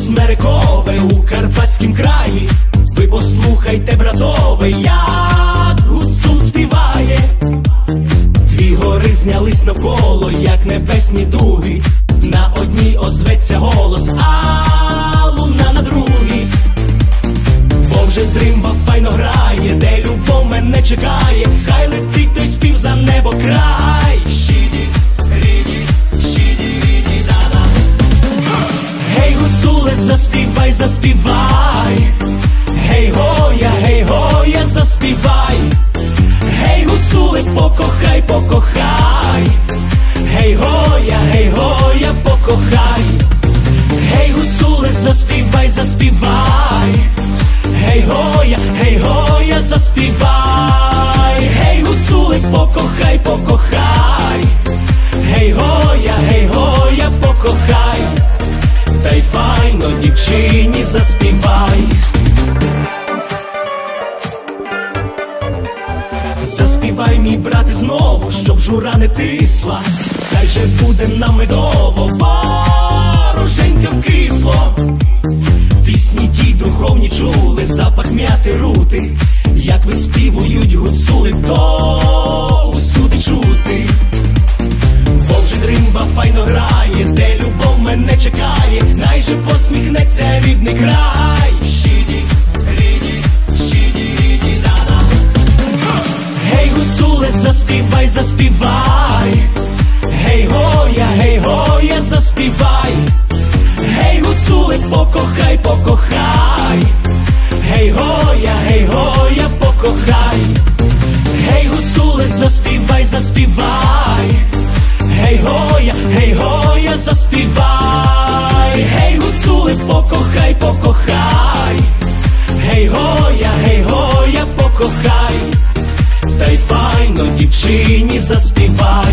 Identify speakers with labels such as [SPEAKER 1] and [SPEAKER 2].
[SPEAKER 1] смерекове у Карпатськім краї. Ви послухайте, братове, як гуцул співає. Дві гори знялись навколо, як небесні дуги. На одній озветься голос, а луна на другій. Бо вже дримба файно грає, де любов мене чекає. Хай летить той спів за небо край. Щіді, ріді, щіді, ріді, да-да. Гей, гуцуле, заспівай, заспівай. Гей, гоя, заспівай. Гей, гуцуле, покохай, покохай. Гей, гоя, покохай. Гей, гуцуле, заспівай, заспівай. Гей, гоя, заспівай. Гей, гуцуле, покохай, покохай. Гей, гоя, покохай. Та й файно дівчині заспівай. Заспівай, мій брате, знову, щоб жура не тисла. Хай же буде нам медово, вороженька вкисло. Пісні ті духовні чули, запах м'яти рути. Як виспівують гуцули, то усюди чути. Бо вже дримба файно грає, де любов мене чекає. Най же посміхнеться рідний край. Щіді, ріді, щіді, ріді, да-да. Гей, гуцуле, заспівай, заспівай. Гей, гоя, заспівай. Гей, гуцуле, покохай, покохай. Гей, гоя, покохай. Гей, гуцуле, заспівай, заспівай. Гей, гоя, заспівай. Гей, гуцуле, покохай, покохай. Гей, гоя, покохай. Та й файно дівчині заспівай.